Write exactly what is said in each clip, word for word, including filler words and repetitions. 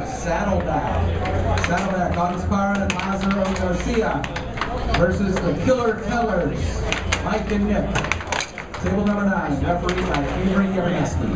have Saddleback. Saddleback, August Parra and Lazaro Garcia versus the Killer Kellers, Mike and Nick. Table number nine, referee by Avery Yarneski.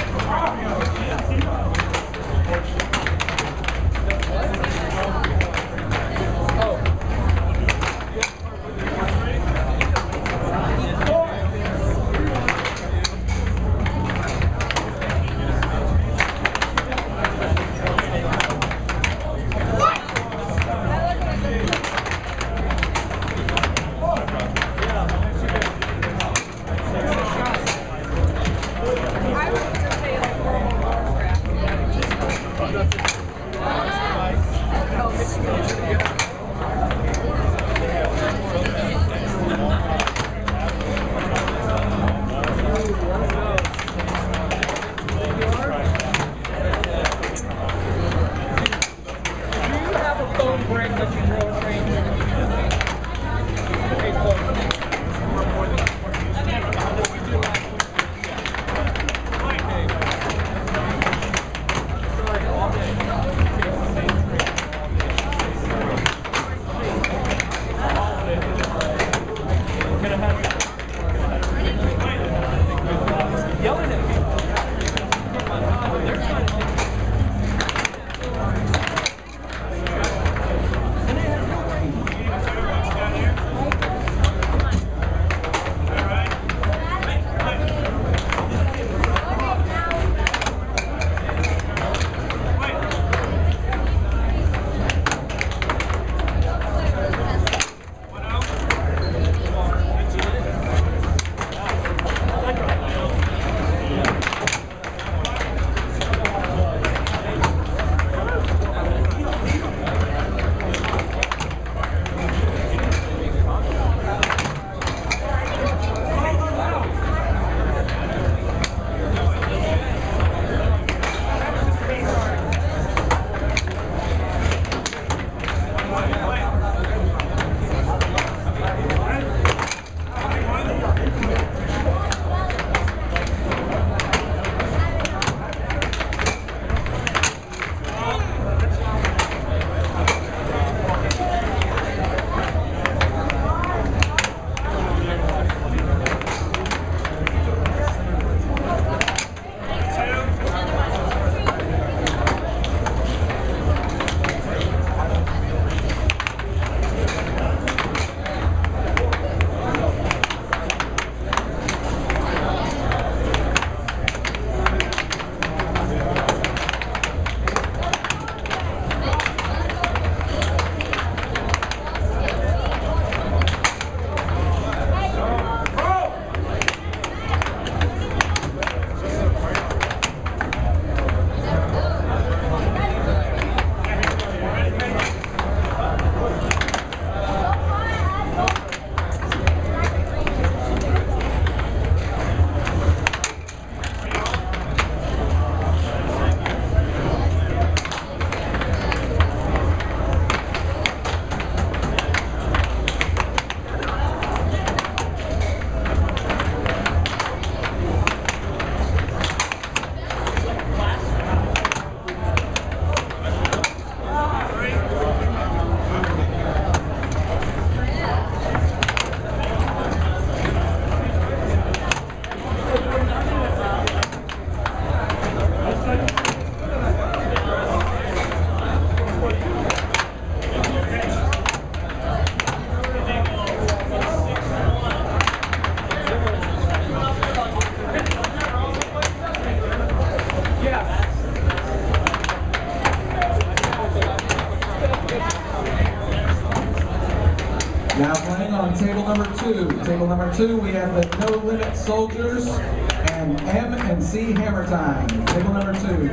Now playing on table number two. Table number two, we have the No Limit Soldiers and M and C Hammer Time. Table number two.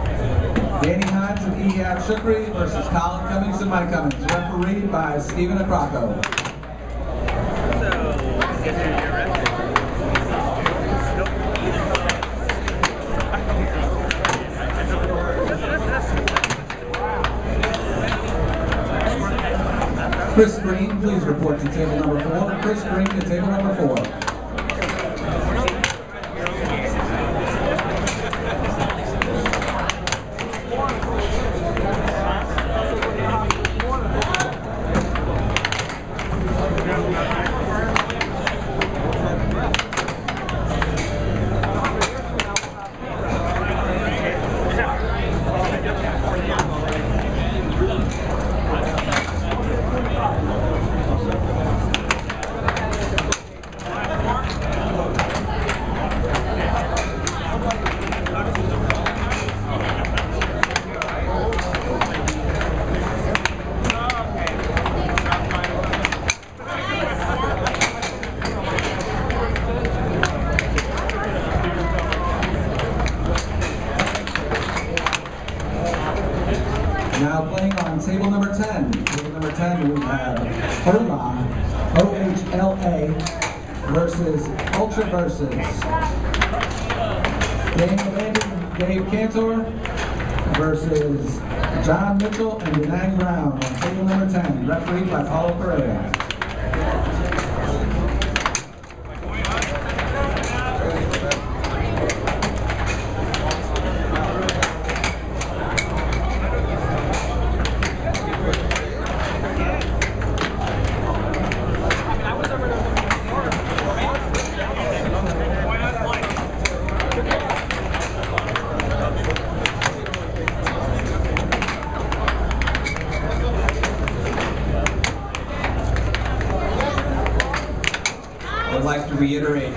Danny Hines and Ehab Shukri versus Colin Cummings and Mike Cummings. Refereed by Stephen Acrocco. Chris Green, please report to table number four. Chris Green to table number four. One. ten, we have Hola, O H L A, versus Ultra Versus. Daniel Landon, Dave Cantor, versus John Mitchell and Denang Brown on table number ten, refereed by Paulo Pereira. I'd like to reiterate.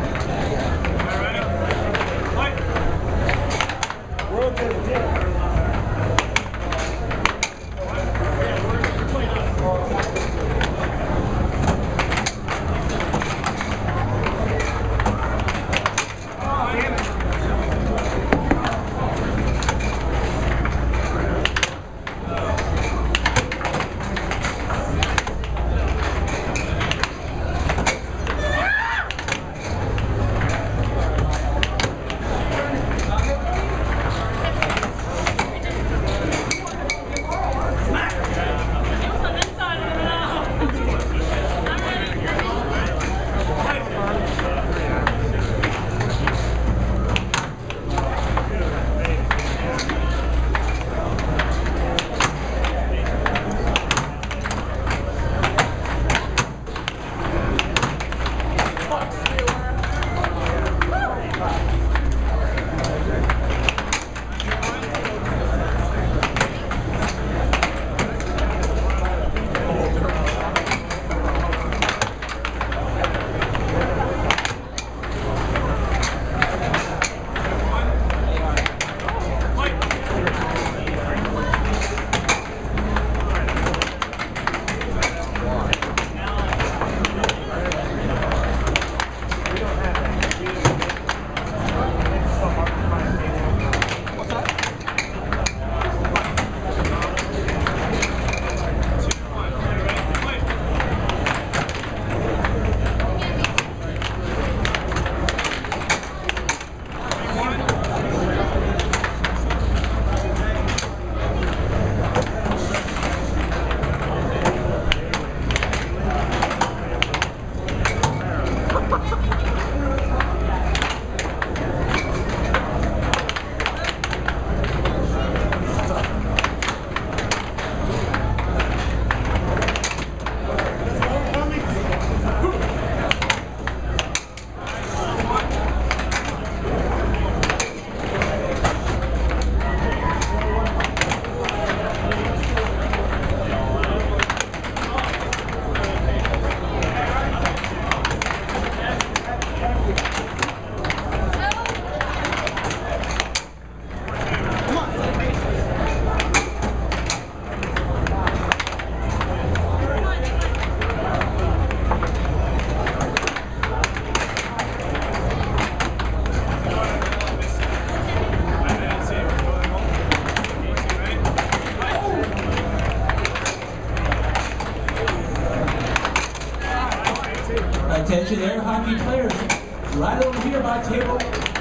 Attention air hockey players, right over here by table.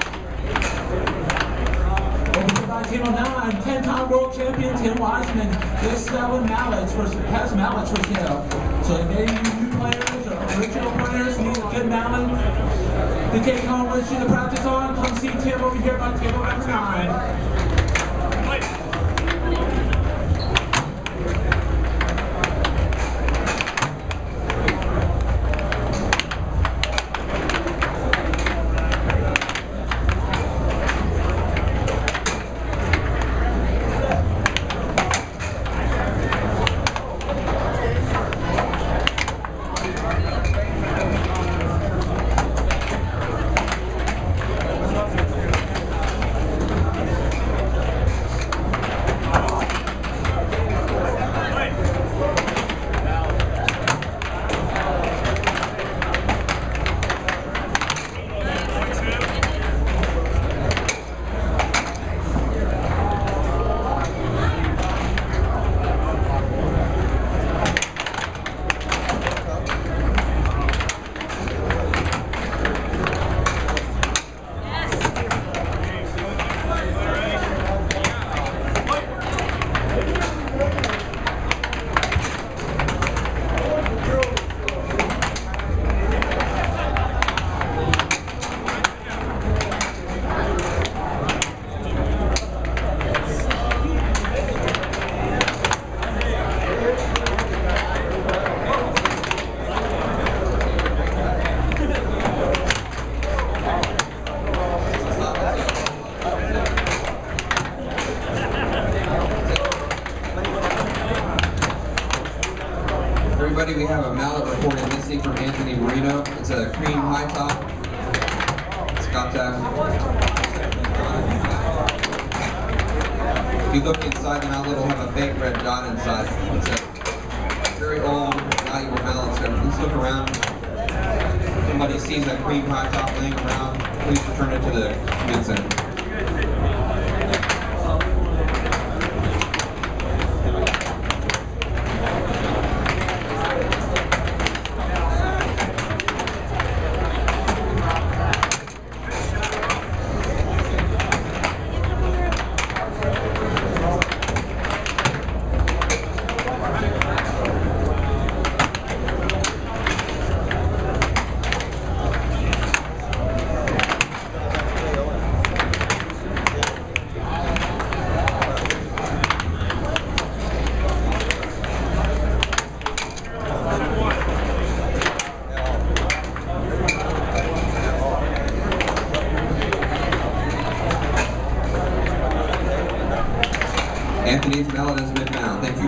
Over here by table nine, ten-time world champion Tim Wiseman is selling mallets for has mallets for sale. So maybe you new players or original players need a good mallet to take home with you to practice on. Come see Tim over here by table number nine. the cream high top. It's got that. If you look inside the mallet, it'll have a big red dot inside. It's a very old, valuable mallet. So please look around. If somebody sees that cream high top laying around, please return it to the command center. Anthony's mallet has been found. Thank you.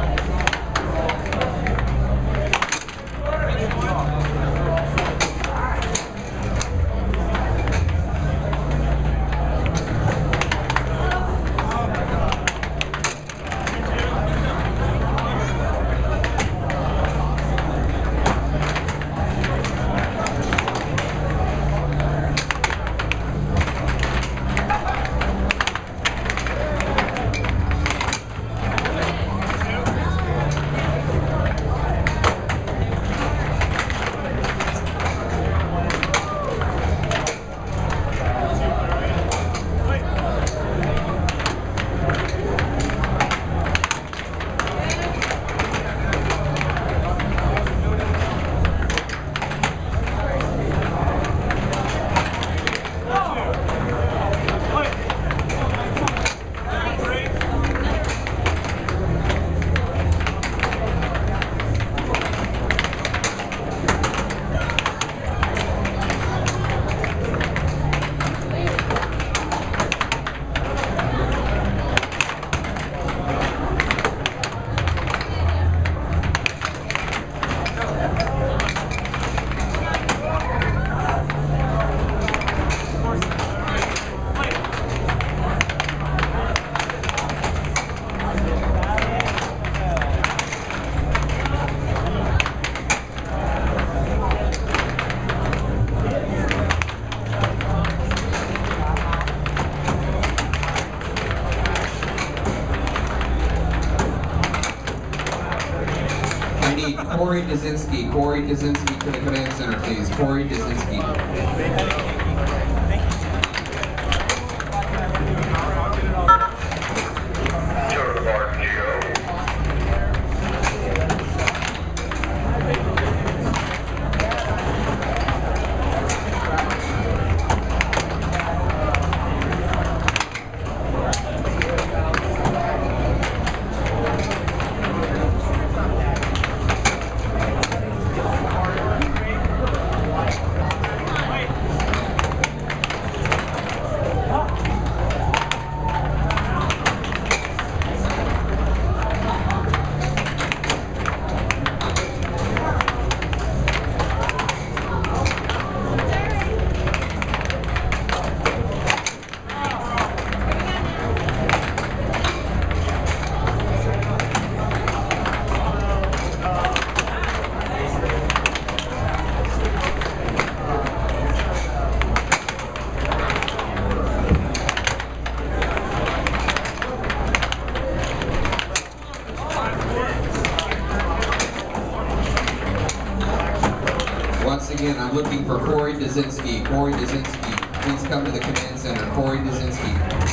Corey Dazinski. Corey Dazinski to the command center, please. Corey Dazinski. Once again, I'm looking for Corey Dazinski. Corey Dazinski, please come to the command center. Corey Dazinski.